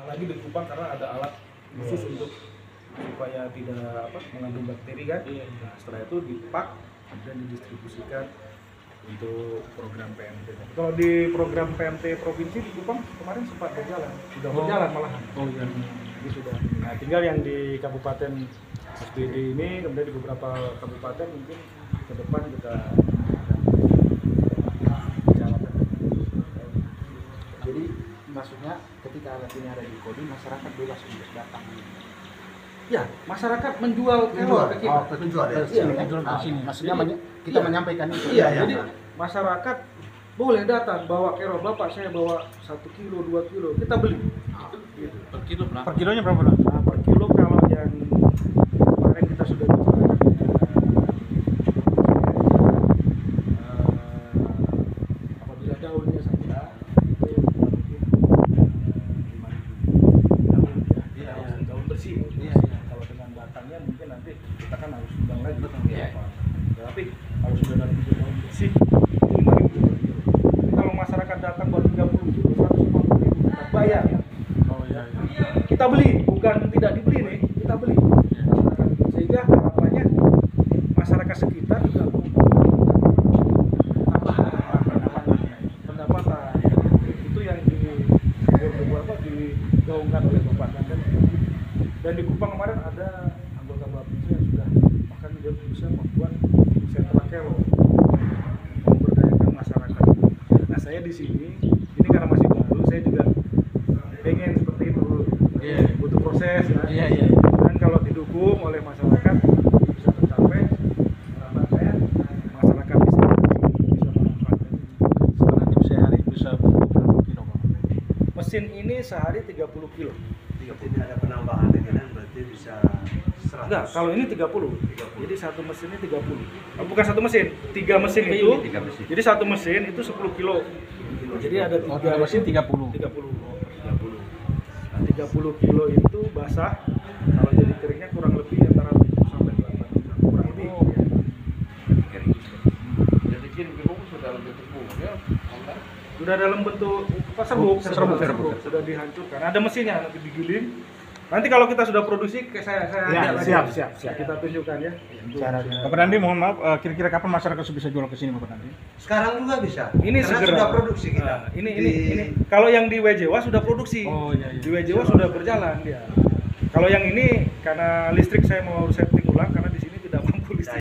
lagi di Kupang karena ada alat khusus untuk supaya tidak mengandung bakteri kan. Nah, setelah itu dipak dan didistribusikan untuk program PMT. Kalau di program PMT provinsi di Kupang kemarin sempat berjalan, sudah berjalan malahan. Oh iya. Jadi sudah. Nah, tinggal yang di Kabupaten SBD ini, kemudian di beberapa kabupaten mungkin ke depan kita jalankan. Jadi maksudnya ketika alat ini ada di Kodim, masyarakat bebas untuk datang. Ya, masyarakat menjual kelor ke kita. Menjual ya. Iya, Menjual ke sini. Maksudnya kita iya. menyampaikan itu. Iya, jadi masyarakat boleh datang bawa kelor. Bapak saya bawa 1 kilo, 2 kilo, kita beli. Gitu. Per kilo berapa? Per kilonya berapa? Bang? Nah, per kilo kalau yang kemarin kita sudah bicarakan apabila daunnya saja itu kurang lebih 5.000 daun, daun bersih. Kalau dengan batangnya mungkin nanti kita kan harus undang lagi. Tapi kalau sudah dalam bentuk daun bersih itu 5.000 per kilo. Jadi kalau masyarakat datang buat 30 kilo 150.000 kita bayar. Kita beli, bukan tidak dibeli nih, kita beli. Sehingga harapannya masyarakat sekitar juga pendapatan. Itu yang digaungkan oleh Bapak Ganjar. Dan di Kupang kemarin ada anggota Bapinsu yang sudah bahkan dia bisa membuat sentra kelor, memberdayakan masyarakat. Nah, saya di sini ini karena masih baru, saya juga pengen seperti itu. Butuh proses ya. Dan kalau didukung oleh masyarakat bisa tercapai, harapannya masyarakat di sini bisa memanfaatkan. Sekarang tim sehari bisa berapa kilo, Pak? Mesin ini sehari 30 kilo. Tidak ada penambahan lagi kan, berarti bisa 100. Enggak, kalau ini 30. Jadi satu mesin ini 30. Bukan satu mesin, 3 mesin itu. Jadi satu mesin itu 10 kilo. Jadi ada 3 mesin 30. 30. Nah, 30 kilo itu basah. Kalau jadi keringnya kurang lebih antara 7 sampai 8 jam. Kurang lebih. Jadi kini bubuk sudah lebih tepung ya. Sudah dalam bentuk serbuk. Sudah dihancurkan. Ada mesinnya nanti digiling. Nanti kalau kita sudah produksi, saya siap. kita tunjukkan ya. Bapak Dandi, mohon maaf, kira-kira kapan masyarakat bisa jual ke sini, Bapak Dandi? Sekarang juga bisa. Ini karena segera sudah produksi kita. Nah, ini. Kalau yang di WJW sudah produksi. Oh iya. Di WJW sudah berjalan dia. Kalau yang ini karena listrik saya mau setting